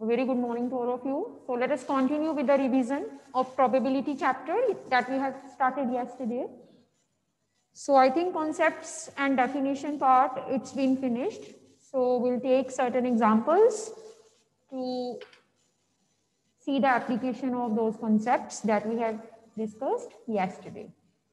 A very good morning to all of you. So let us continue with the revision of probability chapter that we have started yesterday. So I think concepts and definition part, it's been finished. So we'll take certain examples to see the application of those concepts that we have discussed yesterday.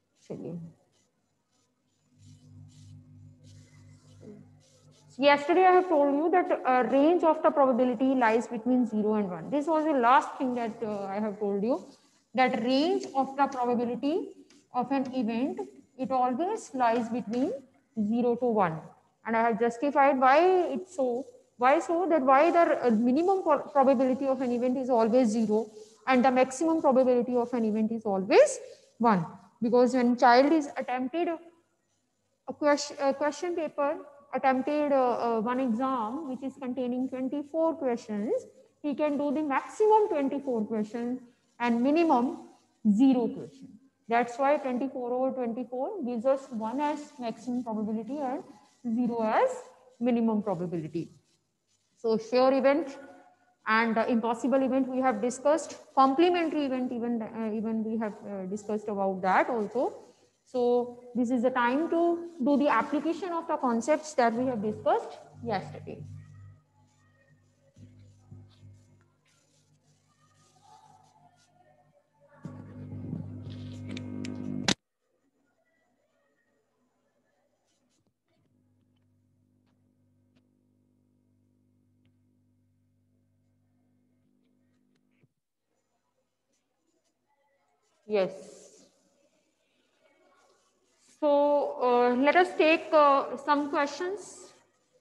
Yesterday I have told you that a range of the probability lies between 0 and 1. This was the last thing that I have told you, that range of the probability of an event, it always lies between 0 to 1. And I have justified why it's so. Why so? That why the minimum probability of an event is always 0 and the maximum probability of an event is always 1. Because when child is attempted a question paper, attempted one exam which is containing 24 questions, he can do the maximum 24 questions and minimum 0 questions. That's why 24 over 24 gives us 1 as maximum probability and 0 as minimum probability. So sure event and impossible event we have discussed. Complementary event even we have discussed about that also. So this is the time to do the application of the concepts that we have discussed yesterday. Yes. So let us take some questions.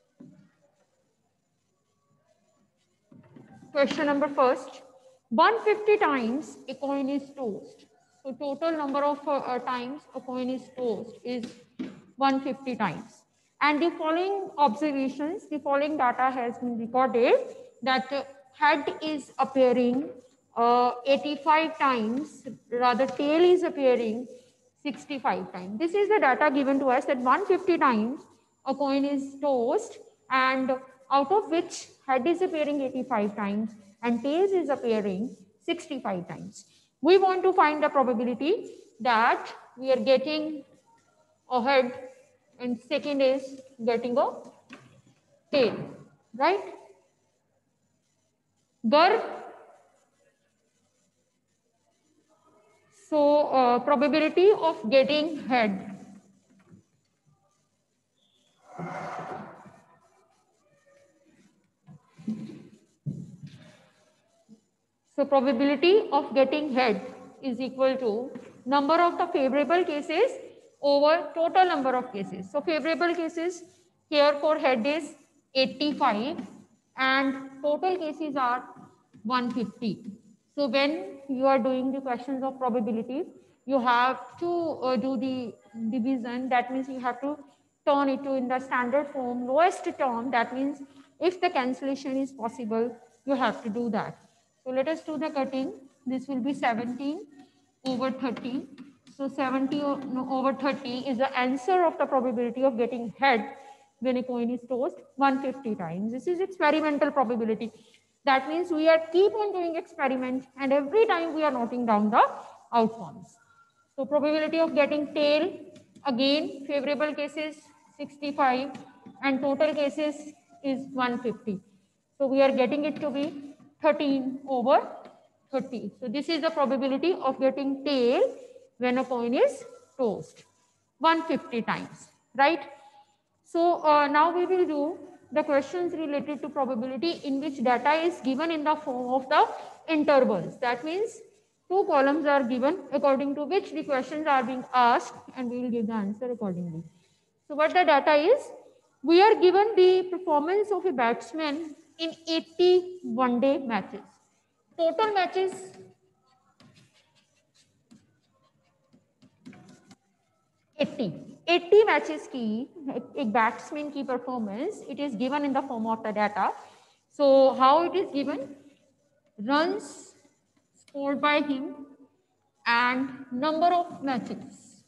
Question number first. 150 times a coin is tossed. So total number of times a coin is tossed is 150 times. And the following observations, the following data has been recorded that head is appearing 85 times, rather tail is appearing 65 times. This is the data given to us that 150 times a coin is tossed and out of which head is appearing 85 times and tails is appearing 65 times. We want to find the probability that we are getting a head and second is getting a tail, right? Garb. So probability of getting head. So probability of getting head is equal to number of the favorable cases over total number of cases. So favorable cases here for head is 85 and total cases are 150. So when you are doing the questions of probability, you have to do the division. That means you have to turn it to in the standard form, lowest term. That means if the cancellation is possible, you have to do that. So let us do the cutting. This will be 17 over 30. So 70 over 30 is the answer of the probability of getting head when a coin is tossed 150 times. This is experimental probability. That means we are keep on doing experiments and every time we are noting down the outcomes. So probability of getting tail, again favorable cases 65 and total cases is 150. So we are getting it to be 13 over 30. So this is the probability of getting tail when a coin is tossed 150 times, right? So now we will do the questions related to probability in which data is given in the form of the intervals. That means two columns are given according to which the questions are being asked and we will give the answer accordingly. So what the data is, we are given the performance of a batsman in 80 one-day matches. Total matches 80 matches की एक batsman की performance, it is given in the form of the data. So how it is given? Runs scored by him and number of matches.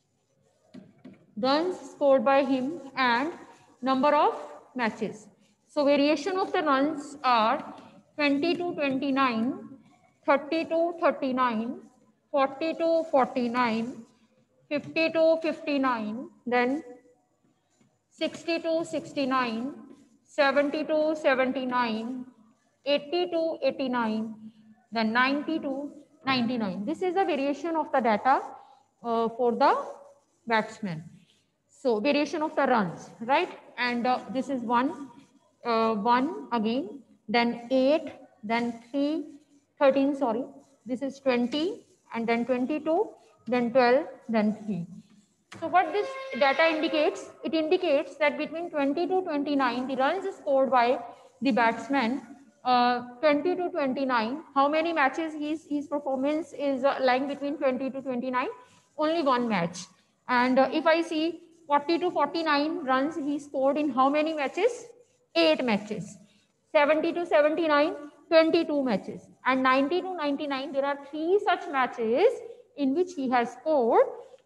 Runs scored by him and number of matches. So variation of the runs are 20 to 29, 30 to 39, 40 to 49, 50 to 59, then 60 to 69, 70 to 79, 80 to 89, then 90 to 99. This is a variation of the data for the batsman. So variation of the runs, right? And this is one again, then 8, then 3, 13, sorry. This is 20, and then 22, then 12, then 3. So what this data indicates? It indicates that between 20 to 29, the runs scored by the batsman, 20 to 29, how many matches his performance is lying between 20 to 29? Only one match. And if I see 40 to 49 runs he scored in how many matches? 8 matches. 70 to 79, 22 matches. And 90 to 99, there are 3 such matches in which he has scored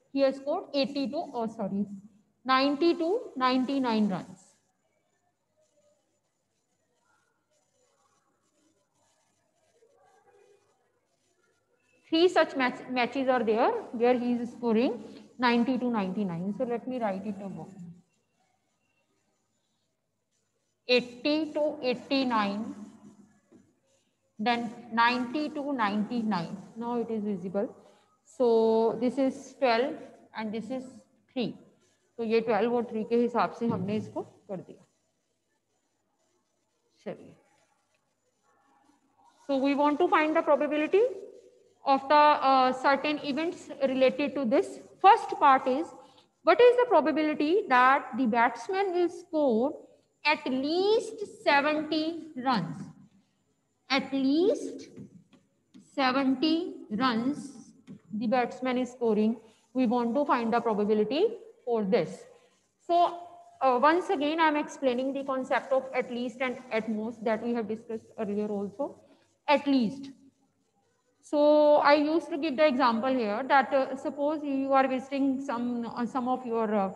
90 to 99 runs. Three such matches are there where he is scoring 90 to 99. So let me write it above. 80 to 89, then 90 to 99. Now it is visible. So this is 12 and this is 3. तो ये 12 और 3 के हिसाब से हमने इसको कर दिया. चलिए. So we want to find the probability of the certain events related to this. First part is, what is the probability that the batsman will score at least 70 runs? At least 70 runs the batsman is scoring. We want to find the probability for this. So once again, I am explaining the concept of at least and at most that we have discussed earlier also. At least. So I used to give the example here that suppose you are visiting some of your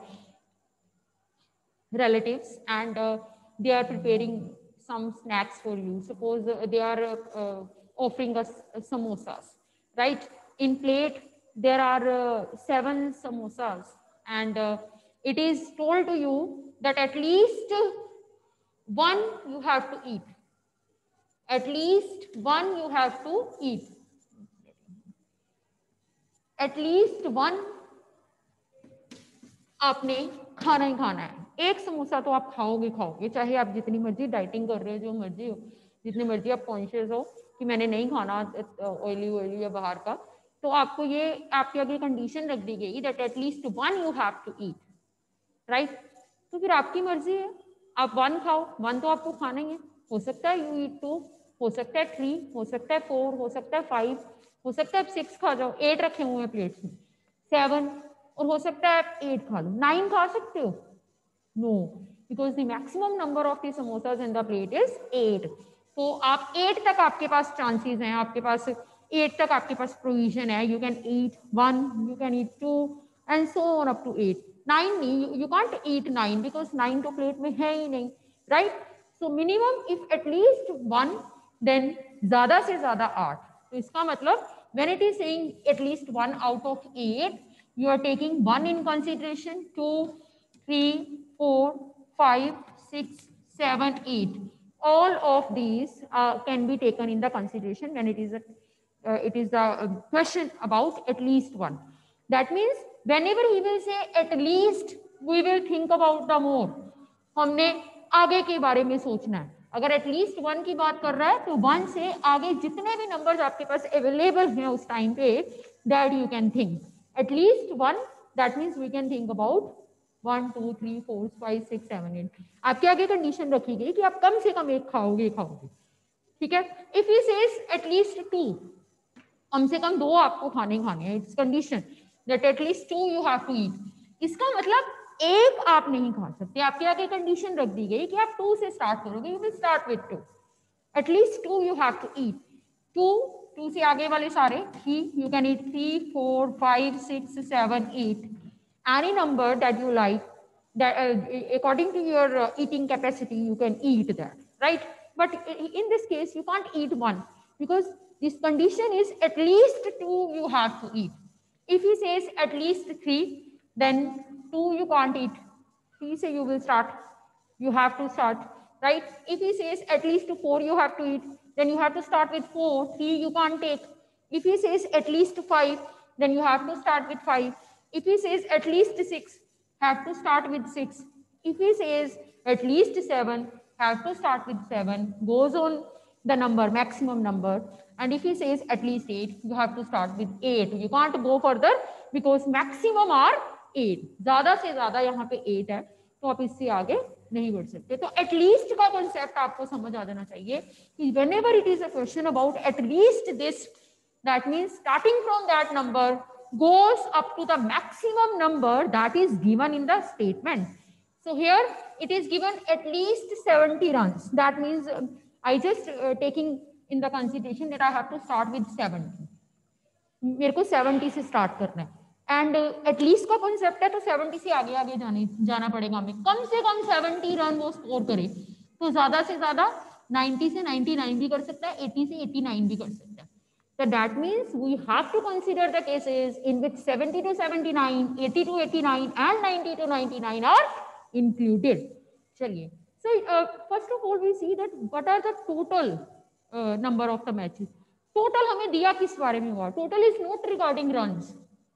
relatives and they are preparing some snacks for you. Suppose they are offering us samosas, right? In plate there are 7 samosas, and it is told to you that at least one you have to eat. At least one you have to eat. At least one आपने खाना ही खाना है. एक समोसा तो आप खाओगे, चाहे आप जितनी मर्जी डाइटिंग कर रहे हो, जो मर्जी हो, जितनी मर्जी आप कॉन्शियस हो कि मैंने नहीं खाना ऑयली या बाहर का, तो आपको ये आपके आगे कंडीशन रख दी गई that at least one you have to eat, right? तो फिर आपकी मर्जी है, आप 1 खाओ, 1 तो आपको खाना ही है. हो सकता है यू ईट 2, हो सकता है 3, हो सकता है 4, हो सकता है 5, हो सकता है आप 6 खा जाओ. 8 रखे हुए हैं प्लेट्स में, 7, और हो सकता है आप 8 खा लो. 9 खा सकते हो? No, because the maximum number of the samosas in the plate is 8. तो आप 8 तक आपके पास चांसेस हैं, आपके पास 8 तक आपके पास प्रोविजन है. You can eat 1, you can eat 2 and so on up to 8. 9 नहीं, यू कांट ईट 9 बिकॉज 9 तो प्लेट में है ही नहीं, right? So minimum if at least 1, then ज्यादा से ज्यादा 8. तो इसका मतलब when it is saying at least 1 out of 8, you are taking 1 in consideration, 2, 3, 4, 5, 6, 7, 8. All of these can be taken in the consideration when it is a question about at least 1. That means whenever he will say at least, we will think about the more. हमने आगे के बारे में सोचना है. अगर at least 1 की बात कर रहा है तो 1 से आगे जितने भी नंबर्स आपके पास अवेलेबल हैं उस टाइम पे, that you can think. At least 1, that means we can think about 1, 2, 3, 4, 5, 6, 7, 8. आपके आगे कंडीशन रखी गई कि आप कम से कम 1 खाओगे. ठीक है? इफ ही सेज एटलीस्ट 2, कम से कम 2 आपको खाने हैं. It's condition that at least 2 you have to eat. इसका मतलब 1 आप नहीं खा सकते. आपके आगे कंडीशन रख दी गई कि आप 2 से स्टार्ट करोगे. You will start with 2. At least 2 you have to eat. 2 से आगे वाले सारे 3, you can eat 3, 4, 5, 6, 7, 8. Any number that you like, that according to your eating capacity, you can eat that, right? But in this case, you can't eat one because this condition is at least two you have to eat. If he says at least three, then two you can't eat. He say you will start. You have to start, right? If he says at least four you have to eat, then you have to start with four. Three you can't take. If he says at least five, then you have to start with five. If he says at least six, have to start with six. If he says at least seven, have to start with seven. Goes on the number, maximum number. And if he says at least eight, you have to start with eight. You can't go further because maximum are eight. ज़्यादा से ज़्यादा यहाँ पे eight है, तो आप इससे आगे नहीं बढ़ सकते. तो at least का concept आपको समझ आ जाना चाहिए कि whenever it is a question about at least this, that means starting from that number goes up to the maximum number that is given in the statement. So here it is given at least 70 runs. That means I just taking in the consideration that I have to start with 70. मेरे को 70 से start करना है. And at least का concept है तो 70 से आगे आगे जाना पड़ेगा हमें. कम से कम 70 रन वो स्कोर करे, तो ज्यादा से ज्यादा 90 से 99 भी कर सकता है, 80 से 89 भी कर सकता है. So that means we have to consider the cases in which 70 to 79, 80 to 89 and 90 to 99 are included. चलिए, so first of all we see that what are the total number of the matches. Total हमें दिया किस बारे में हुआ? Total is not regarding runs.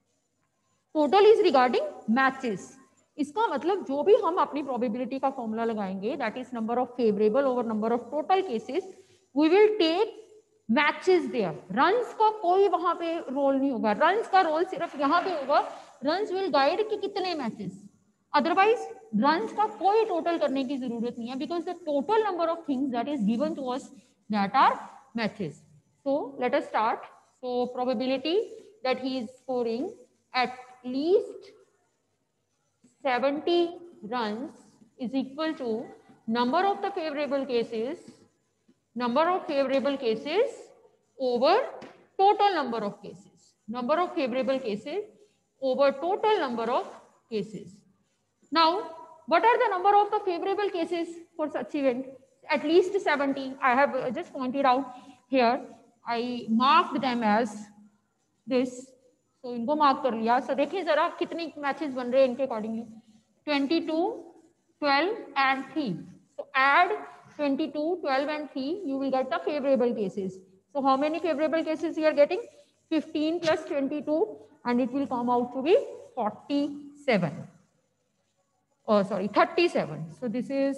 Total is regarding matches. इसका मतलब जो भी हम अपनी प्रोबेबिलिटी का फॉर्मूला लगाएंगे, that is number of favourable over number of total cases, we will take matches there. Runs का कोई वहां पे रोल नहीं होगा. रन्स का रोल सिर्फ यहाँ पे होगा. रन्स विल गाइड कि कितने मैचेस. अदरवाइज रन्स का कोई टोटल करने की जरूरत नहीं है, because the total number of things that is given to us that are matches. So let us start. So probability that he is scoring at least 70 runs is equal to number of the favorable cases over total number of cases. Number of favorable cases over total number of cases. Now, what are the number of the favorable cases for such event? At least 70. I have just pointed out here. I marked them as this. तो इनको mark कर लिया. सो देखिए जरा कितने matches बन रहे हैं इनके accordingly. 22, 12 and 3. So add 22, 12 and 3, you will get the favorable cases. So how many favorable cases you are getting? 15 plus 22 and it will come out to be 47. Oh sorry, 37. So this is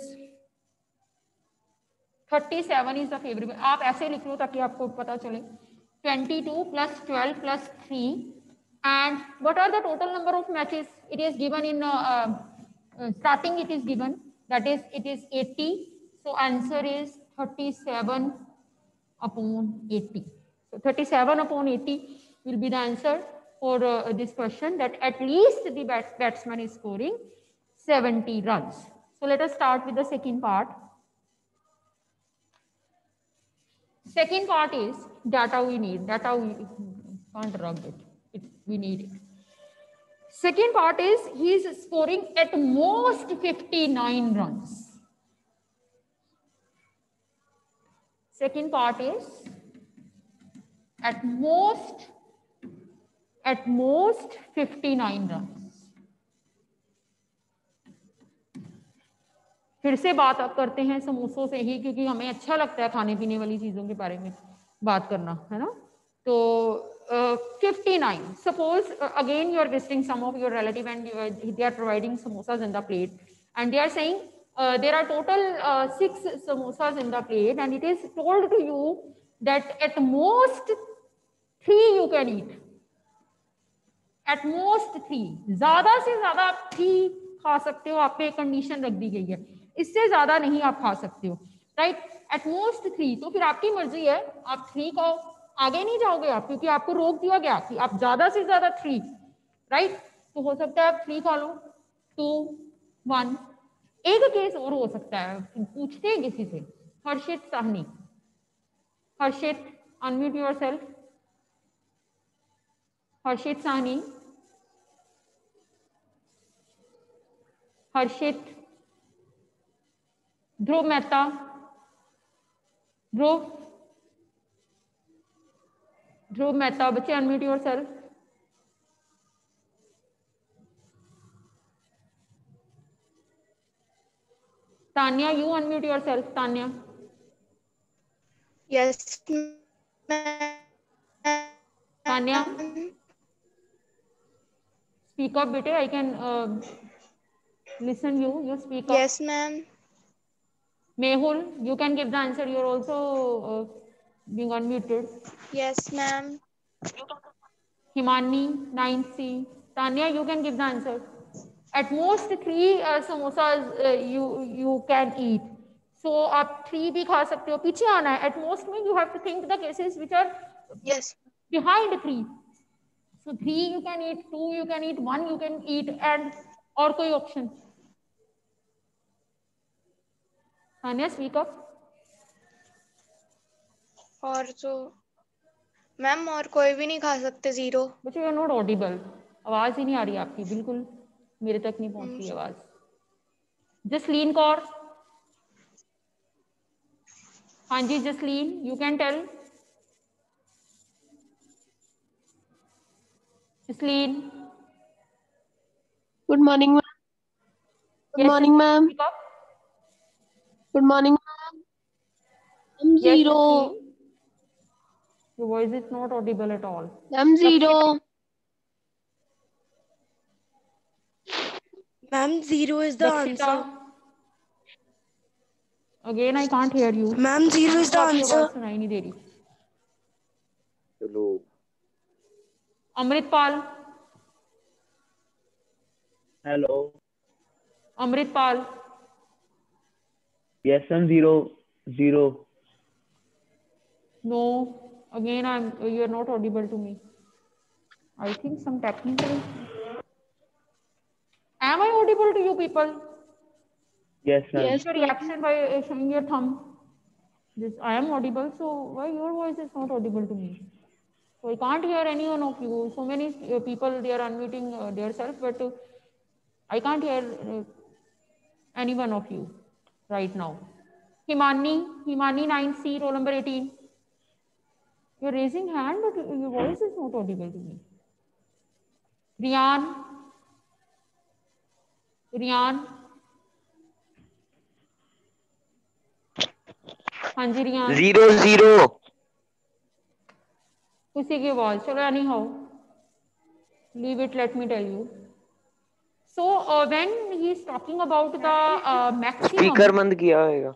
37 is the favorable. आप ऐसे लिख लो ताकि आपको पता चले. 22 plus 12 plus 3. And what are the total number of matches? It is given in starting. It is given that is it is 80. So answer is 37 upon 80. So 37 upon 80 will be the answer for this question. That at least the batsman is scoring 70 runs. So let us start with the second part. Second part is data we need. Data we can't rub it. We need it. Second part is he is scoring at most 59 runs. Second part is at most 59 runs. फिर से बात अब करते हैं समोसों से ही, क्योंकि हमें अच्छा लगता है खाने पीने वाली चीजों के बारे में बात करना, है ना. तो 59. Suppose again you are visiting some of your relative and they are providing samosas in the plate, and they are saying there are total 6 samosas in the plate, and it is told to you that at most 3 you can eat. At most 3. ज्यादा से ज्यादा आप 3 खा सकते हो. आप पे condition रख दी गई है, इससे ज्यादा नहीं आप खा सकते हो, राइट. At most 3. तो फिर आपकी मर्जी है, आप 3 खाओ, आगे नहीं जाओगे आप, क्योंकि आपको रोक दिया गया कि आप ज्यादा से ज्यादा 3, राइट. तो हो सकता है आप 3 खा लो. 2, 1. एक केस और हो सकता है, पूछते हैं किसी से. हर्षित साहनी. Harshit, unmute yourself. हर्षित साहनी. हर्षित, ध्रुव मेहता, ध्रुव मेहता, बच्चे unmute yourself. Tanya, you unmute yourself, Tanya. Yes, Tanya, speak up, bete. I can listen you. You speak up. Yes, ma'am. Mehul, you can give the answer. You're also being unmuted. Yes, ma'am. Himani, 9C. Tanya, you can give the answer. At most 3 samosas you can eat. So आप 3 भी खा सकते हो. पीछे आना है. At most में you have to think the cases which are Yes. behind 3. So 3 you can eat, 2 you can eat, 1 you can eat, and और कोई option. Tanya, speak up. और तो मैम और कोई भी नहीं खा सकते 0. बच्चों यू आर नॉट ऑडिबल. आवाज ही नहीं आ रही आपकी, बिल्कुल मेरे तक नहीं पहुंच रही आवाज. जसलीन कौर. हाँ जी Jasleen, you can tell. Jasleen. Good morning, ma'am. Good morning, ma'am. Good morning, ma'am. I'm Yes, 0. Jasleen. Your voice is not audible at all. I'm 0. Ma'am, 0 is the Dakshita. answer. Again, I can't hear you. Ma'am, 0 is the आपकी answer. आवाज सुनाई नहीं दे रही. Hello. Amritpal. Hello. Amritpal. Yes, I'm 0. 0. No. Again, you are not audible to me. I think some technical. Am I audible to you people? Yes, ma'am. Yes, Your ma'am. reaction by showing your thumb. This I am audible, so why your voice is not audible to me? So I can't hear any one of you. So many people they are unmuting themselves, but I can't hear any one of you right now. Himani 9C, roll number 18. You're raising hand, but your voice is not audible to me. Rian. हाँ जी रियान. 0, 0. किसी की आवाज. चलो anyhow leave it, let me tell you. So when he is talking about the maximum, Speaker बंद किया होगा.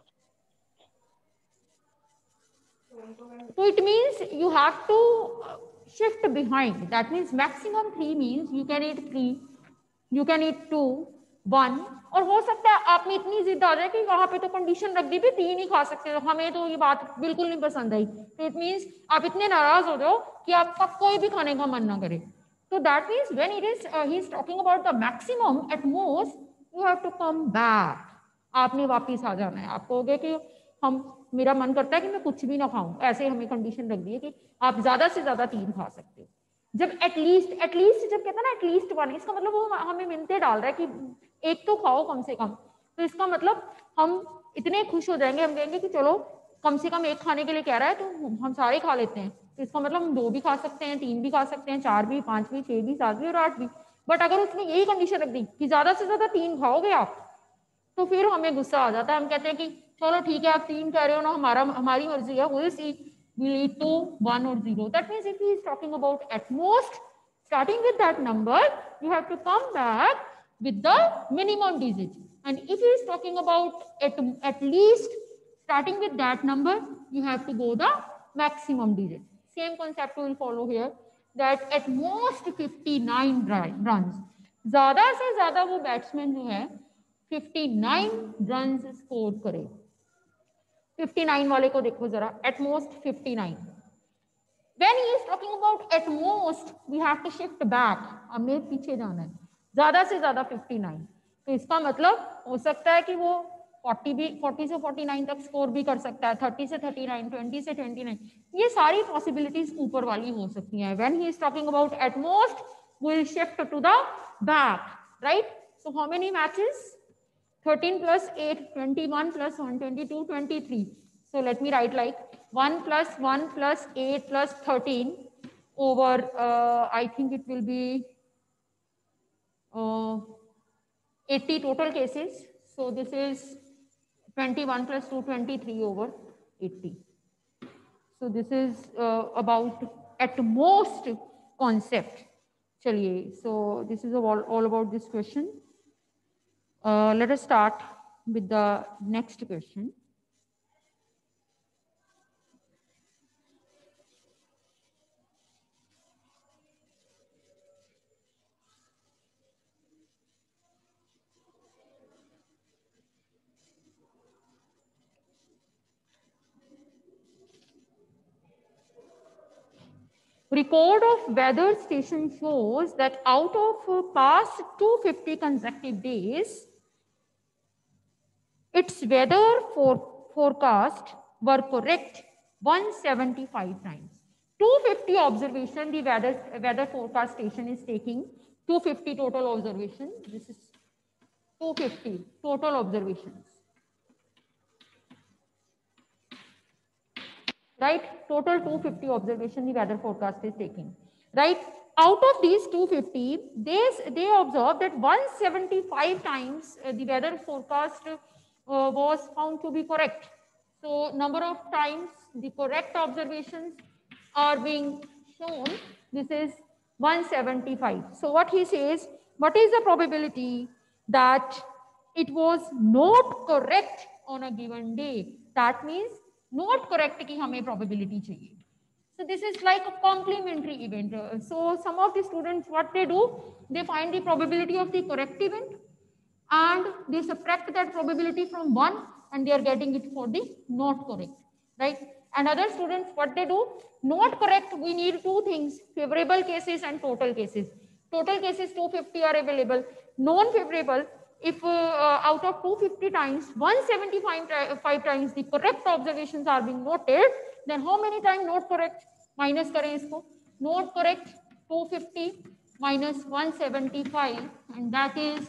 so it means you have to shift behind. That means maximum 3 means you can eat 3, you can eat 2, 1. और हो सकता है आप में इतनी जिद आ जाए कि वहां पे तो कंडीशन रख दी भी 3 ही खा सकते हो. हमें तो ये बात बिल्कुल नहीं पसंद आई. तो इट मीन्स आप इतने नाराज हो जाओ कि आपका कोई भी खाने का मन ना करे. So that means when it is he is talking about the maximum, at most you have to come back. आपने वापिस आ जाना है. आप कहोगे कि हम मेरा मन करता है कि मैं कुछ भी ना खाऊं. ऐसे हमें कंडीशन रख दी है कि आप ज्यादा से ज्यादा 3 खा सकते हो. जब एटलीस्ट जब कहता है ना एटलीस्ट 1, इसका मतलब वो हमें मिनते डाल रहा है कि एक तो खाओ कम से कम. तो इसका मतलब हम इतने खुश हो जाएंगे, हम कहेंगे कि चलो कम से कम 1 खाने के लिए कह रहा है तो हम सारे खा लेते हैं. तो इसका मतलब हम 2 भी खा सकते हैं, 3 भी खा सकते हैं, 4 भी, 5 भी, 6 भी, 7 भी और 8 भी. बट अगर उसने यही कंडीशन रख दी कि ज्यादा से ज्यादा 3 खाओगे आप, तो फिर हमें गुस्सा आ जाता है. हम कहते हैं कि चलो ठीक है आप 3 कह रहे हो ना, हमारी मर्जी है, we'll see, we'll eat 2, 1 or 0. That means if he is talking about at most, starting with that number, you have to come back with the minimum digit. And if he is talking about at least, starting with that number, you have to go the maximum digit. Same concept will follow here, that at most 59 runs. ज्यादा से ज्यादा वो batsman जो है 59 runs score करे. 59 वाले को देखो जरा, at most 59. When he is talking about at most, we have to shift back. हमें पीछे जाना है. ज्यादा से ज्यादा 59. तो इसका मतलब हो सकता है कि वो 40 से 49 तक स्कोर भी कर सकता है, 30 से 39, 20 से 29. ये सारी पॉसिबिलिटीज ऊपर वाली हो सकती हैं. When he is talking about at most, we will shift to the back, right? So how many matches? 13 plus 8, 21 plus 1, 22, 23. So let me write like 1 plus 1 plus 8 plus 13 over, I think it will be 80 total cases. So this is 21 plus 2, 23 over 80. So this is about at most concept. Chaliye. So this is all about this question. Let us start with the next question. Record of weather station shows that out of past 250 consecutive days, its weather forecast were correct 175 times. 250 observation, the weather forecast station is taking 250 total observation. This is 250 total observations. Right? Total 250 observation the weather forecast is taking. Right? Out of these 250, they observed that 175 times the weather forecast was found to be correct. So number of times the correct observations are being shown. This is 175. So what he says, what is the probability that it was not correct on a given day? That means not correct ki hame probability chahiye. So this is like a complementary event. So some of the students, what they do, they find the probability of the correct event and they subtract that probability from 1 and they are getting it for the not correct, right? And other students, what they do, not correct, we need two things, favorable cases and total cases. Total cases 250 are available. Non-favorable, if out of 250 times, 175 times the correct observations are being noted, then how many times not correct? Minus kare isko. Not correct 250 minus 175 and that is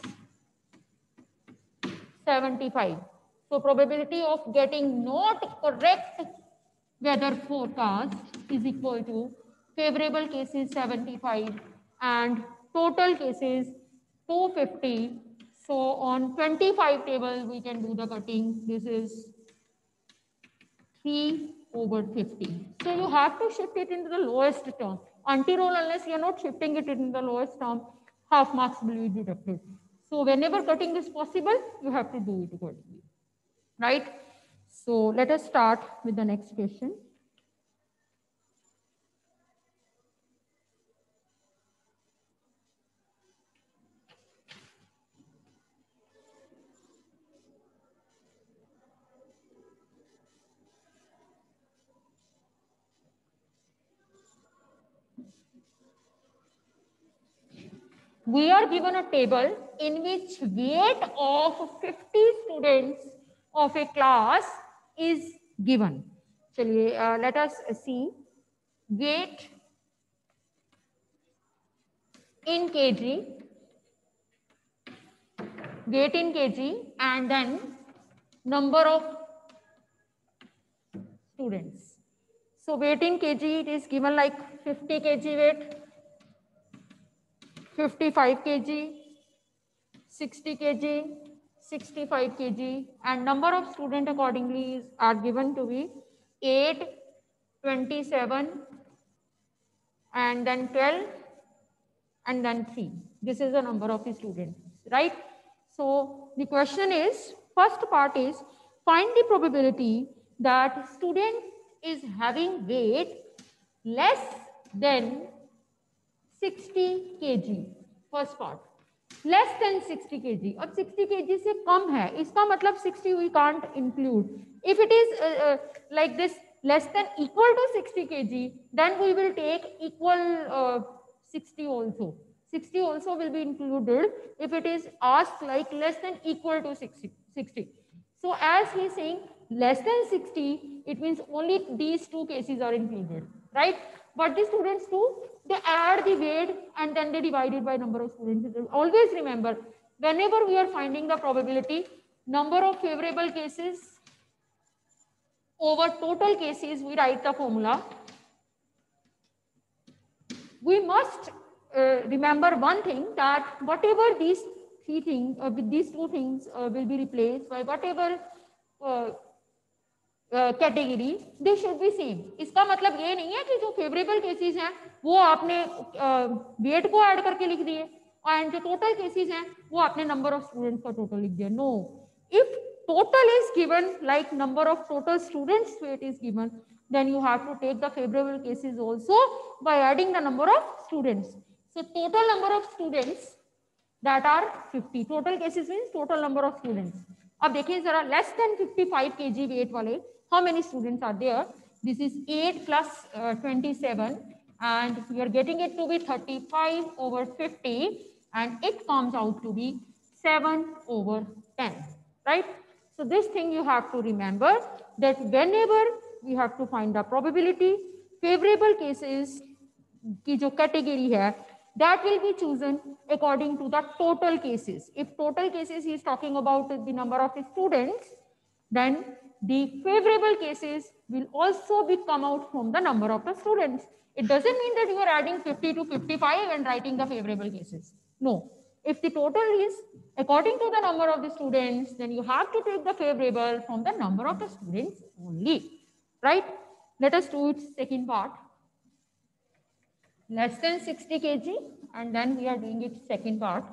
75. So probability of getting not correct weather forecast is equal to favorable cases 75 and total cases 250. So on 25 table we can do the cutting. This is 3 over 50. So you have to shift it into the lowest term. Anti-roll, unless you are not shifting it into the lowest term, half marks will be deducted. So whenever cutting is possible, you have to do it accordingly, right? So let us start with the next question. We are given a table in which weight of 50 students of a class is given. Chaliye, let us see weight in kg, weight in kg, and then number of students. So weight in kg, it is given like 50 kg weight, 55 kg, 60 kg, 65 kg, and number of students accordingly are given to be 8, 27, and then 12, and then 3. This is the number of the students, right? So the question is, first part is, find the probability that student is having weight less than 60 kg. First part, less than 60 kg. अब 60 kg से कम है, इसका मतलब 60 we can't include. If it is like this, less than equal to 60 kg, then we will take equal 60 also. 60 also will be included if it is asked like less than equal to 60. So as he is saying less than 60, it means only these two cases are included, right? But the students do, they add the weight and then they divide it by number of students. Always remember, whenever we are finding the probability, number of favorable cases over total cases, we write the formula. We must remember one thing, that whatever these three things, with these two things will be replaced by whatever category, they should be same. इसका मतलब ये नहीं है कि जो favourable cases हैं वो आपने वेट को ऐड करके लिख दिए एंड जो टोटल केसेस हैं वो आपने नंबर ऑफ स्टूडेंट्स का टोटल लिख दिया. No, if total is given like number of total students weight is given, then you have to take the favorable cases also by adding the number of students. So total number of students that are 50. Total cases means total number of students. अब देखिए जरा, less than 55 kg weight वाले how many students are there? This is 8 plus 27 and we are getting it to be 35 over 50 and it comes out to be 7 over 10, right? So this thing you have to remember, that whenever we have to find the probability, favorable cases की जो category है, that will be chosen according to the total cases. If total cases he is talking about the number of students, then the favorable cases will also be come out from the number of the students. It doesn't mean that you are adding 50 to 55 and writing the favorable cases. No. If the total is according to the number of the students, then you have to take the favorable from the number of the students only, right? Let us do its second part. Less than 60 kg, and then we are doing its second part.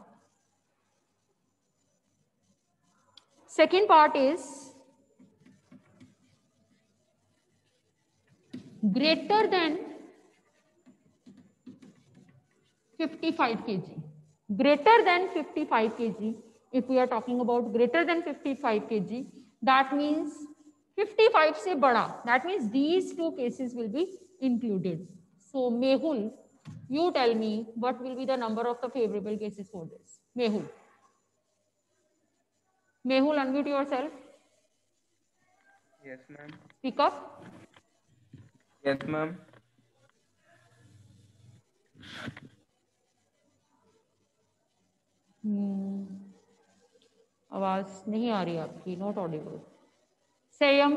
Second part is greater than 55 kg. Greater than 55 kg, if we are talking about greater than 55 kg, that means 55 se bada, that means these two cases will be included. So Mehul, you tell me what will be the number of the favorable cases for this. Mehul, unmute yourself. Yes, ma'am. Speak up. Yes, ma'am. आवाज नहीं आ रही आपकी, not audible. Sanyam,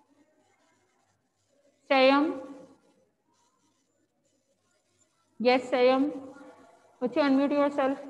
yes Sayam, would you unmute yourself?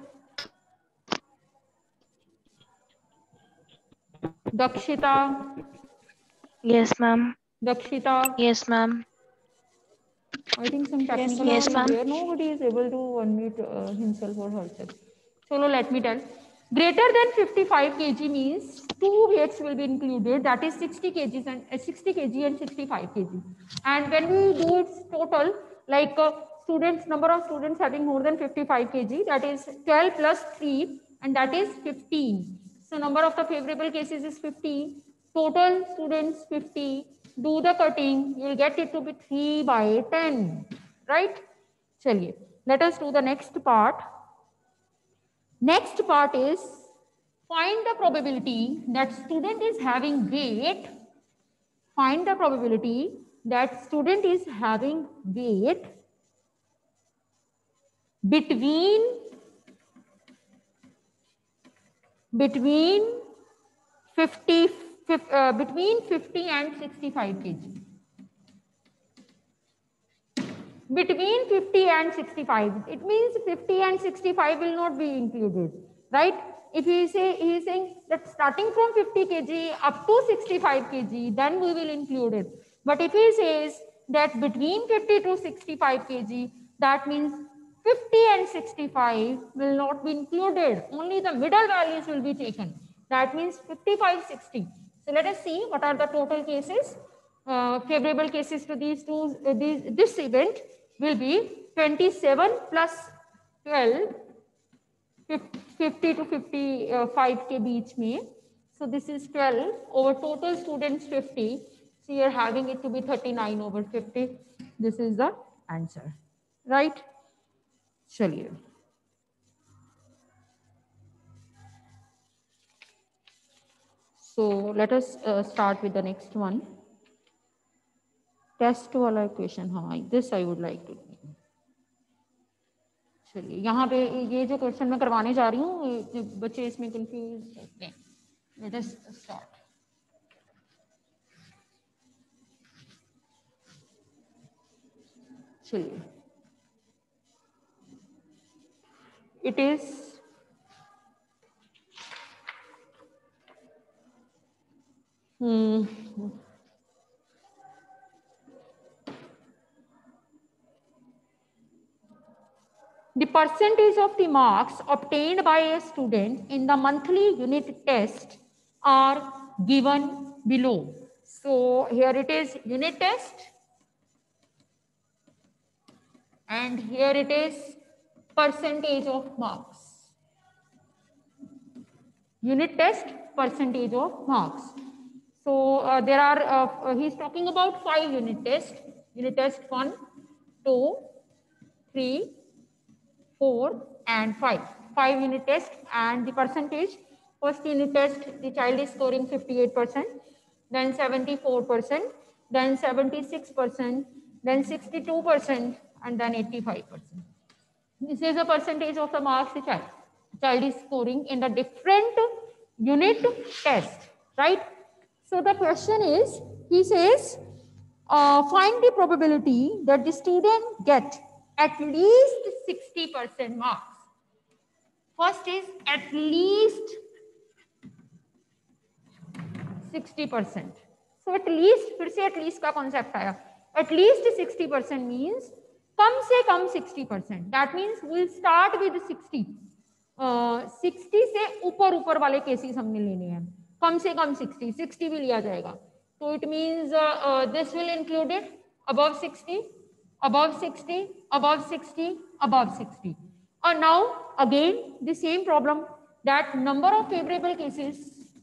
Dakshita, Yes, ma'am. Dakshita, Yes, ma'am. I think some technical Yes, issue ma'am. there. Nobody is able to unmute himself or herself. So let me tell. Greater than 55 kg means two weights will be included. That is 60 kg and 60 kg and 65 kg. And when we do its total, like students, number of students having more than 55 kg, that is 12 plus 3, and that is 15. So number of the favorable cases is 50. Total students 50. Do the cutting, you will get it to be 3 by 10, right? Chaliye, let us do the next part. Next part is find the probability that student is having weight. Find the probability that student is having weight between 50 and 65 kg. Between 50 and 65, it means 50 and 65 will not be included, right? If he is saying that starting from 50 kg up to 65 kg, then we will include it. But if he says that between 50 to 65 kg, that means 50 and 65 will not be included. Only the middle values will be taken. That means 55, 60. So let us see what are the total cases. Favorable cases to these two, this event will be 27 plus 12, 50 to 55 के बीच में. So this is 12 over total students 50. So you are having it to be 39 over 50. This is the answer, right? चलिए. So let us start with the next one. Test वाला question, हाँ this I would like to. चलिए यहाँ पे ये जो question मैं करवाने जा रही हूँ, बच्चे इसमें कंफ्यूज होते हैं. Let us start. चलिए, it is the percentage of the marks obtained by a student in the monthly unit test are given below. So here it is unit test, and here it is percentage of marks. Unit test, percentage of marks. So there are, he's talking about 5 unit tests. Unit test 1, 2, 3, 4 and 5. 5 unit tests, and the percentage. First unit test, the child is scoring 58%, then 74%, then 76%, then 62%, and then 85%. This is the percentage of the marks the child is scoring in the different unit test, right? So the question is, he says, find the probability that the student get at least 60% marks. First is at least 60%. So at least, फिर से at least का concept आया. At least 60% means कम से कम 60%. That means we'll start with 60. 60 से ऊपर वाले cases हमने लेने हैं. कम से कम 60 भी लिया जाएगा. So it means this will include it above 60, above 60, above 60, above 60. And now again the same problem, that number of favorable cases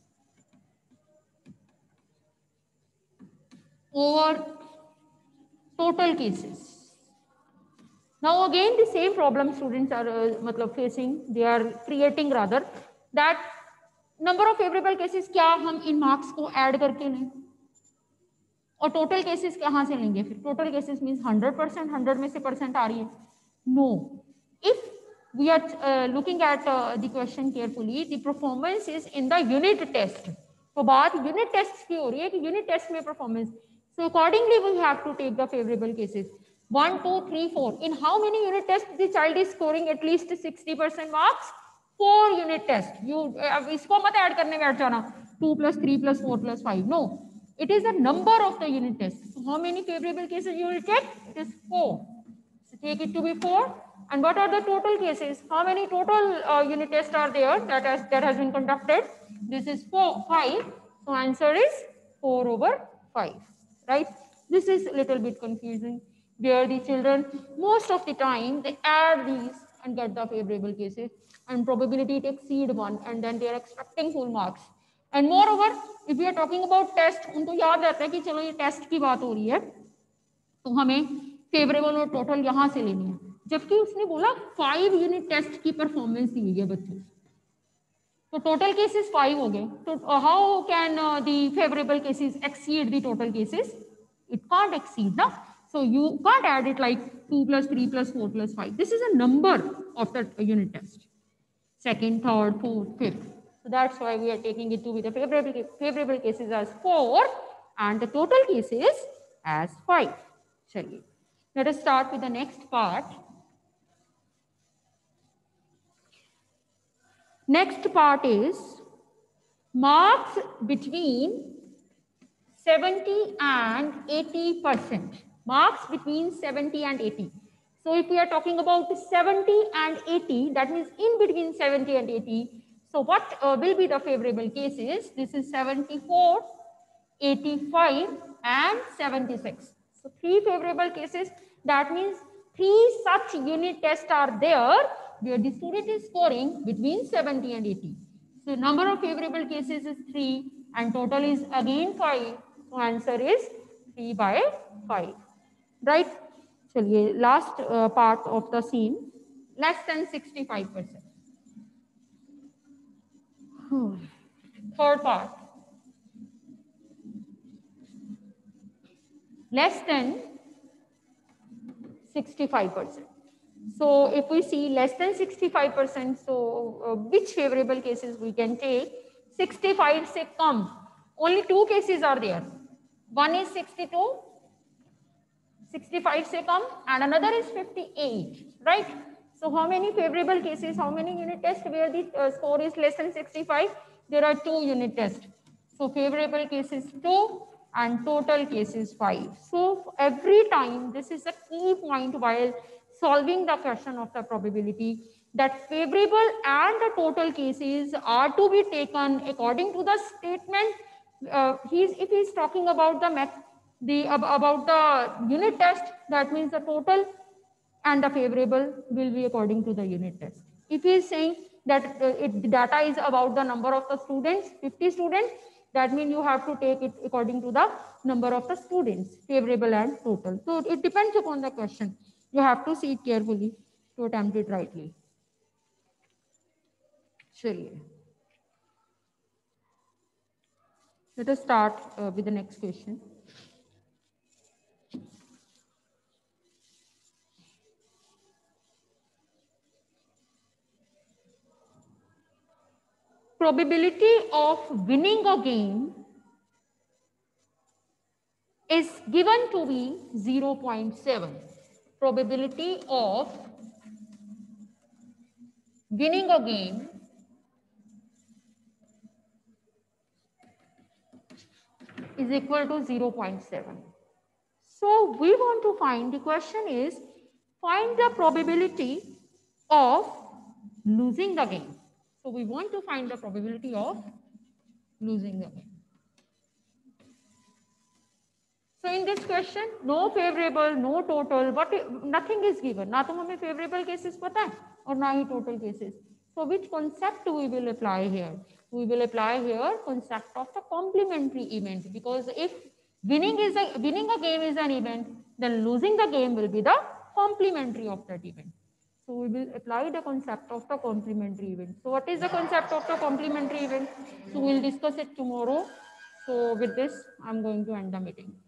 over total cases. Now again the same problem students are facing, they are creating rather, that number of favorable cases क्या हम इन marks को add करके लें, और total cases कहाँ से लेंगे? फिर total cases means 100%, 100 में से percent आ रही है. No, if we are looking at the question carefully, the performance is in the unit test. तो बात unit tests की हो रही है कि unit test में performance. So accordingly we have to take the favorable cases. 1, 2, 3, 4. In how many unit tests the child is scoring at least 60% marks? 4 unit tests. You इसको मत add करने बैठ जाना. 2 plus 3 plus 4 plus 5. No, it is the number of the unit tests. So how many favorable cases you will take? It is 4. So take it to be 4. And what are the total cases? How many total unit tests are there that has been conducted? This is 5. So answer is 4 over 5. Right? This is a little bit confusing. Where the children, most of the time, they add these and get the favorable cases, and probability it exceed 1, and then they are expecting full marks. And moreover, if we are talking about test, उनको याद रहता है कि चलो ये test की बात हो रही है, तो हमें फेवरेबल और टोटल यहाँ से लेनी है. जबकि उसने बोला 5 यूनिट टेस्ट की परफॉर्मेंस दी हुई है बच्चों, तो टोटल केसेस 5 हो गए. तो how can the favourable cases exceed the total cases? It can't exceed, na? So you can't add it like 2 plus 3 plus 4 plus 5. This is a number of the unit test. Second, third, fourth, fifth. So that's why we are taking it to be the favorable cases as 4 and the total cases as 5. Chaliye. Let us start with the next part. Next part is marks between 70 and 80%. Marks between 70 and 80. So if we are talking about 70 and 80, that means in between 70 and 80. So what will be the favorable cases? This is 74, 85 and 76. So 3 favorable cases. That means 3 such unit tests are there where the student is scoring between 70 and 80. So number of favorable cases is 3 and total is again 5. So answer is 3 by 5. Right? Chaliye, last part of the scene, less than 65%. Third part, less than 65%. So if we see less than 65%, so which favorable cases we can take? 65 से कम. Only 2 cases are there. One is 62, 65 से कम, and another is 58, right? So how many favorable cases, how many unit tests where the score is less than 65? There are 2 unit tests. So favorable cases 2 and total cases 5. So every time, this is a key point while solving the question of the probability, that favorable and the total cases are to be taken according to the statement. If he's talking about about the unit test, that means the total and the favorable will be according to the unit test. If he is saying that the data is about the number of the students, 50 students, that means you have to take it according to the number of the students, favorable and total. So it depends upon the question. You have to see it carefully to attempt it rightly. Chaliye. Let us start with the next question. Probability of winning a game is given to be 0.7. Probability of winning a game is equal to 0.7. So we want to find, the question is, find the probability of losing the game. So we want to find the probability of losing the game. So in this question, no favorable, no total, but nothing is given. Na to hame favorable cases pata hai aur na hi total cases. So which concept we will apply here? We will apply here concept of the complementary event, because if winning a game is an event, then losing the game will be the complementary of that event. So we will apply the concept of the complementary event. So what is the concept of the complementary event? So we'll discuss it tomorrow. So with this, I'm going to end the meeting.